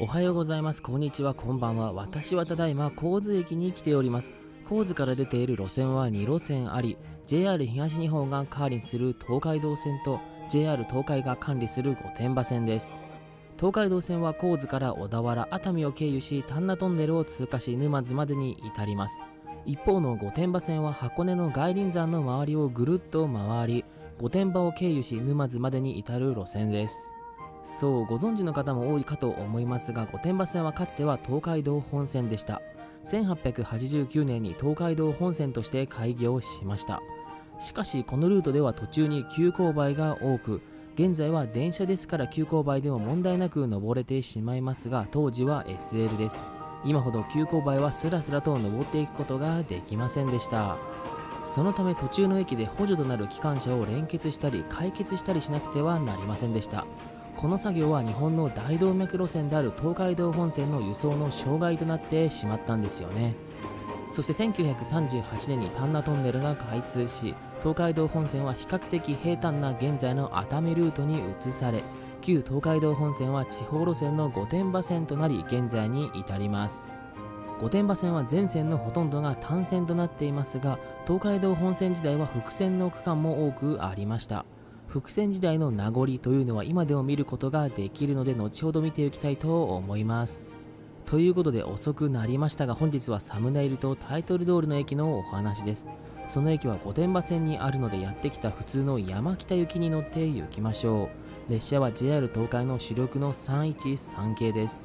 おはようございます。こんにちは、こんばんは。私はただいま神津駅に来ております。神津から出ている路線は2路線あり、 JR 東日本が管理する東海道線と JR 東海が管理する御殿場線です。東海道線は神津から小田原、熱海を経由し丹那トンネルを通過し沼津までに至ります。一方の御殿場線は箱根の外輪山の周りをぐるっと回り、御殿場を経由し沼津までに至る路線です。そう、ご存知の方も多いかと思いますが、御殿場線はかつては東海道本線でした。1889年に東海道本線として開業しました。しかしこのルートでは途中に急勾配が多く、現在は電車ですから急勾配でも問題なく登れてしまいますが、当時は SL です。今ほど急勾配はスラスラと登っていくことができませんでした。そのため途中の駅で補助となる機関車を連結したり解決したりしなくてはなりませんでした。この作業は日本の大動脈路線である東海道本線の輸送の障害となってしまったんですよね。そして1938年に丹那トンネルが開通し、東海道本線は比較的平坦な現在の熱海ルートに移され、旧東海道本線は地方路線の御殿場線となり現在に至ります。御殿場線は全線のほとんどが単線となっていますが、東海道本線時代は複線の区間も多くありました。複線時代の名残というのは今でも見ることができるので、後ほど見ていきたいと思います。ということで遅くなりましたが、本日はサムネイルとタイトル通りの駅のお話です。その駅は御殿場線にあるので、やってきた普通の山北行きに乗って行きましょう。列車は JR 東海の主力の313系です。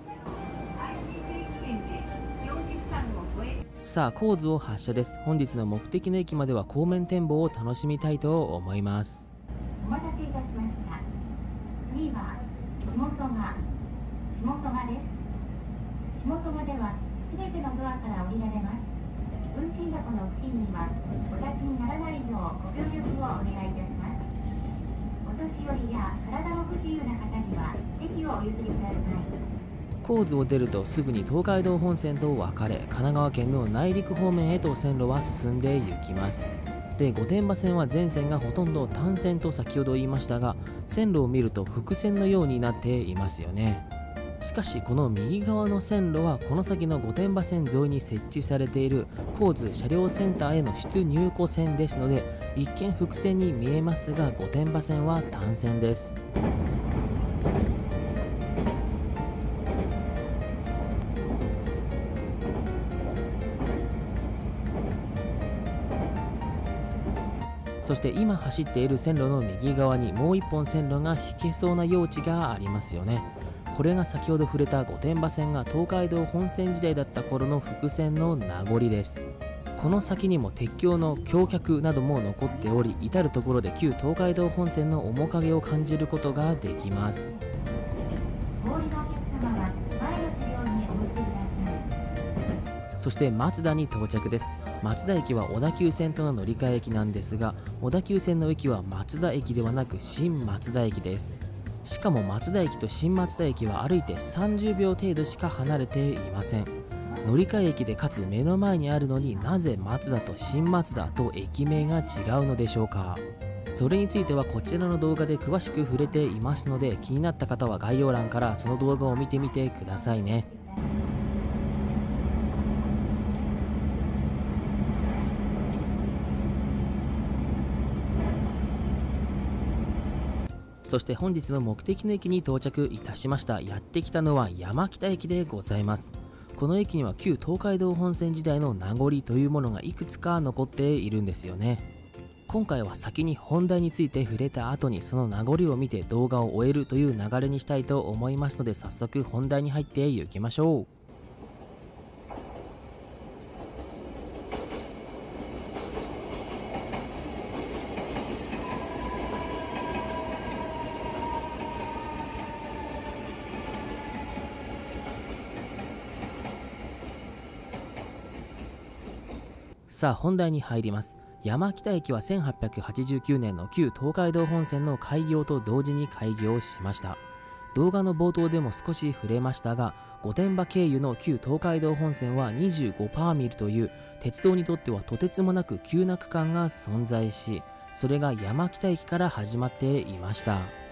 さあ、神津を発車です。本日の目的の駅までは後面展望を楽しみたいと思います。 お待たせいたしました。次は下曽我です。下曽我ではすべてのドアから降りられます。運賃箱の付近にはお立ちにならないようご協力をお願いいたします。お年寄りや体の不自由な方には席をお譲りください。 神津を出るとすぐに東海道本線と分かれ、神奈川県の内陸方面へと線路は進んで行きます。で、御殿場線は全線がほとんど単線と先ほど言いましたが、線路を見ると複線のようになっていますよね。しかしこの右側の線路はこの先の御殿場線沿いに設置されている神津車両センターへの出入庫線ですので、一見複線に見えますが御殿場線は単線です。そして今走っている線路の右側にもう一本線路が引けそうな用地がありますよね。これが先ほど触れた御殿場線が東海道本線時代だった頃の複線の名残です。この先にも鉄橋の橋脚なども残っており、至る所で旧東海道本線の面影を感じることができます。そして松田に到着です。松田駅は小田急線との乗り換え駅なんですが、小田急線の駅は松田駅ではなく新松田駅です。しかも松田駅と新松田駅は歩いて30秒程度しか離れていません。乗り換え駅でかつ目の前にあるのに、なぜ松田と新松田と駅名が違うのでしょうか。それについてはこちらの動画で詳しく触れていますので、気になった方は概要欄からその動画を見てみてくださいね。そして本日の目的の駅に到着いたしました。やってきたのは山北駅でございます。この駅には旧東海道本線時代の名残というものがいくつか残っているんですよね。今回は先に本題について触れた後にその名残を見て動画を終えるという流れにしたいと思いますので、早速本題に入っていきましょう。さあ本題に入ります。山北駅は1889年の旧東海道本線の開業と同時に開業しました。動画の冒頭でも少し触れましたが、御殿場経由の旧東海道本線は25パーミルという鉄道にとってはとてつもなく急な区間が存在し、それが山北駅から始まっていました。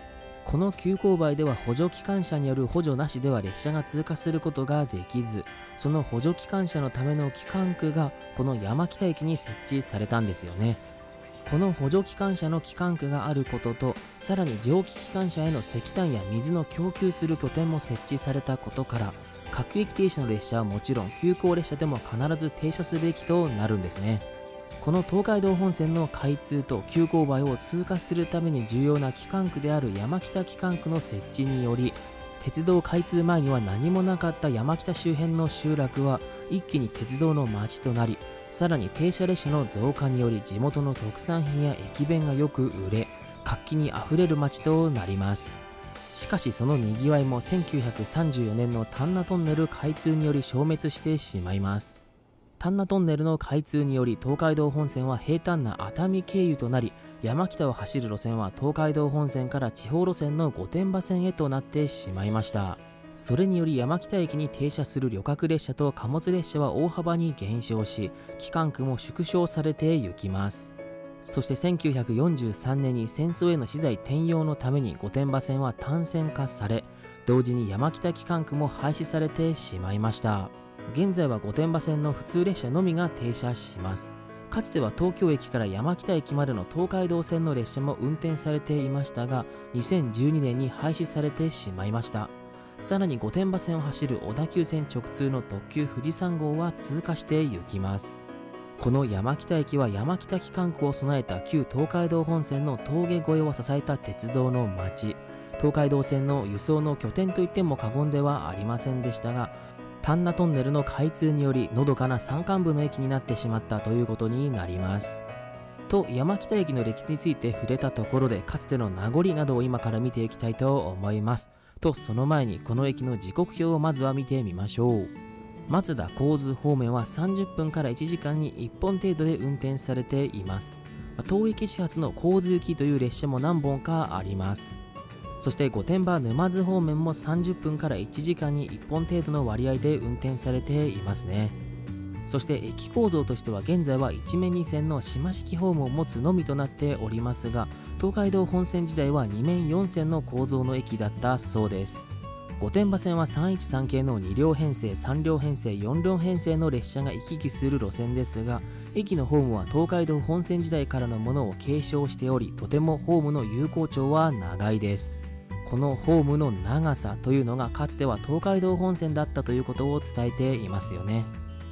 この急勾配では補助機関車による補助なしでは列車が通過することができず、その補助機関車のための機関区がこの山北駅に設置されたんですよね。この補助機関車の機関区があることと、さらに蒸気機関車への石炭や水の供給する拠点も設置されたことから、各駅停車の列車はもちろん急行列車でも必ず停車すべきとなるんですね。この東海道本線の開通と急勾配を通過するために重要な機関区である山北機関区の設置により、鉄道開通前には何もなかった山北周辺の集落は一気に鉄道の街となり、さらに停車列車の増加により地元の特産品や駅弁がよく売れ、活気にあふれる街となります。しかしそのにぎわいも1934年の丹那トンネル開通により消滅してしまいます。丹那トンネルの開通により東海道本線は平坦な熱海経由となり、山北を走る路線は東海道本線から地方路線の御殿場線へとなってしまいました。それにより山北駅に停車する旅客列車と貨物列車は大幅に減少し、機関区も縮小されていきます。そして1943年に戦争への資材転用のために御殿場線は単線化され、同時に山北機関区も廃止されてしまいました。現在は御殿場線の普通列車のみが停車します。かつては東京駅から山北駅までの東海道線の列車も運転されていましたが、2012年に廃止されてしまいました。さらに御殿場線を走る小田急線直通の特急富士山号は通過して行きます。この山北駅は山北機関区を備えた旧東海道本線の峠越えを支えた鉄道の街、東海道線の輸送の拠点といっても過言ではありませんでしたが、丹那トンネルの開通によりのどかな山間部の駅になってしまったということになります。と、山北駅の歴史について触れたところで、かつての名残などを今から見ていきたいと思います。と、その前にこの駅の時刻表をまずは見てみましょう。松田神津方面は30分から1時間に1本程度で運転されています。当駅始発の神津行きという列車も何本かあります。そして御殿場沼津方面も30分から1時間に1本程度の割合で運転されていますね。そして駅構造としては現在は一面2線の島式ホームを持つのみとなっておりますが、東海道本線時代は2面4線の構造の駅だったそうです。御殿場線は313系の2両編成、3両編成、4両編成の列車が行き来する路線ですが、駅のホームは東海道本線時代からのものを継承しており、とてもホームの有効長は長いです。このホームの長さというのがかつては東海道本線だったということを伝えていますよね。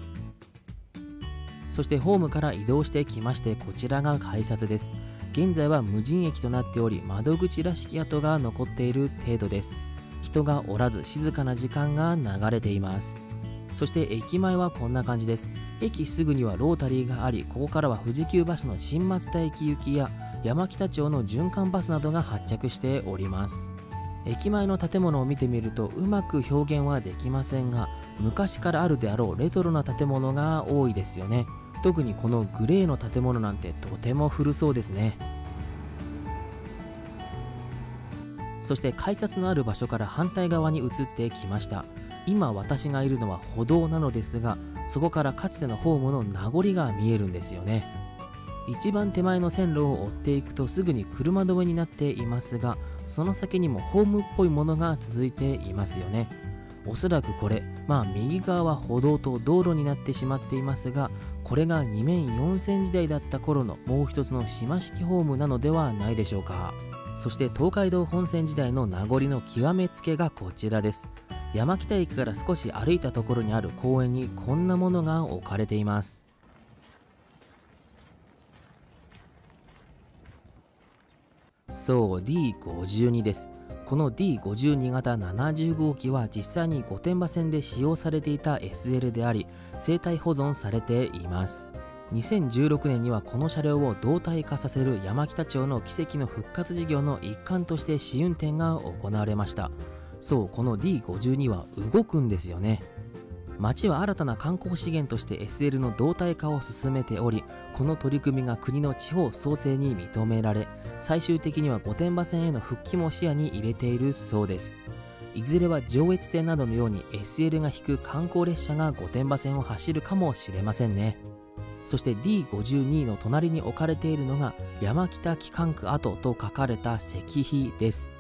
そしてホームから移動してきまして、こちらが改札です。現在は無人駅となっており、窓口らしき跡が残っている程度です。人がおらず静かな時間が流れています。そして駅前はこんな感じです。駅すぐにはロータリーがあり、ここからは富士急バスの新松田駅行きや山北町の循環バスなどが発着しております。駅前の建物を見てみるとうまく表現はできませんが、昔からあるであろうレトロな建物が多いですよね。特にこのグレーの建物なんてとても古そうですね。そして改札のある場所から反対側に移ってきました。今私がいるのは歩道なのですが、そこからかつてのホームの名残が見えるんですよね。一番手前の線路を追っていくとすぐに車止めになっていますが、その先にもホームっぽいものが続いていますよね。おそらくこれ、右側は歩道と道路になってしまっていますが、これが2面4線時代だった頃のもう一つの島式ホームなのではないでしょうか。そして東海道本線時代の名残の極めつけがこちらです。山北駅から少し歩いたところにある公園にこんなものが置かれています。そう、 D52 です。この D52 型70号機は実際に御殿場線で使用されていた SL であり、生態保存されています。2016年にはこの車両を動体化させる山北町の奇跡の復活事業の一環として試運転が行われました。そう、この D52 は動くんですよね。町は新たな観光資源として SL の動体化を進めており、この取り組みが国の地方創生に認められ、最終的には御殿場線への復帰も視野に入れているそうです。いずれは上越線などのように SL が引く観光列車が御殿場線を走るかもしれませんね。そして D52 の隣に置かれているのが山北機関区跡と書かれた石碑です。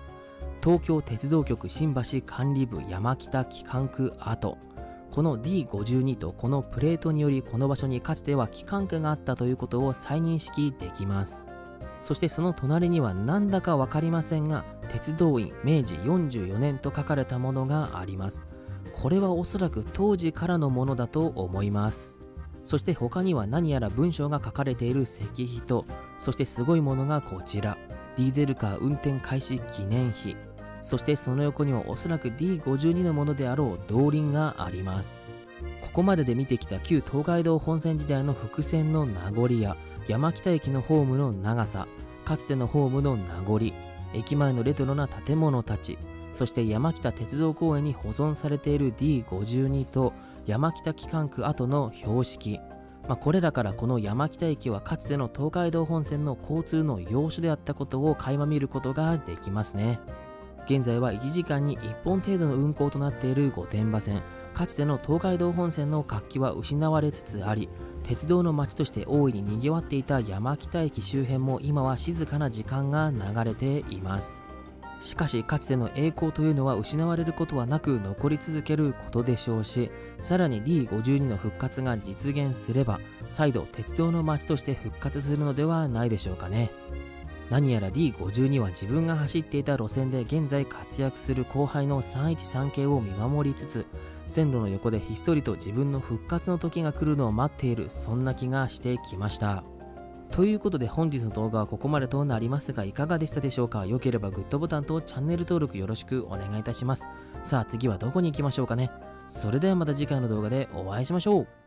東京鉄道局新橋管理部山北機関区跡。この D52 とこのプレートにより、この場所にかつては機関区があったということを再認識できます。そしてその隣にはなんだか分かりませんが、鉄道員明治44年と書かれたものがあります。これはおそらく当時からのものだと思います。そして他には何やら文章が書かれている石碑と、そしてすごいものがこちら、ディーゼルカー運転開始記念碑。そしてその横にはおそらく D52 のものであろう動輪があります。ここまでで見てきた旧東海道本線時代の伏線の名残や、山北駅のホームの長さ、かつてのホームの名残、駅前のレトロな建物たち、そして山北鉄道公園に保存されている D52 と山北機関区跡の標識、これらからこの山北駅はかつての東海道本線の交通の要所であったことを垣間見ることができますね。現在は1時間に1本程度の運行となっている御殿場線、かつての東海道本線の活気は失われつつあり、鉄道の街として大いに賑わっていた山北駅周辺も今は静かな時間が流れています。しかしかつての栄光というのは失われることはなく残り続けることでしょうし、さらに D52 の復活が実現すれば再度鉄道の街として復活するのではないでしょうかね。何やら D52 は自分が走っていた路線で現在活躍する後輩の313系を見守りつつ、線路の横でひっそりと自分の復活の時が来るのを待っている、そんな気がしてきました。ということで本日の動画はここまでとなりますが、いかがでしたでしょうか。良ければグッドボタンとチャンネル登録よろしくお願いいたします。さあ次はどこに行きましょうかね。それではまた次回の動画でお会いしましょう。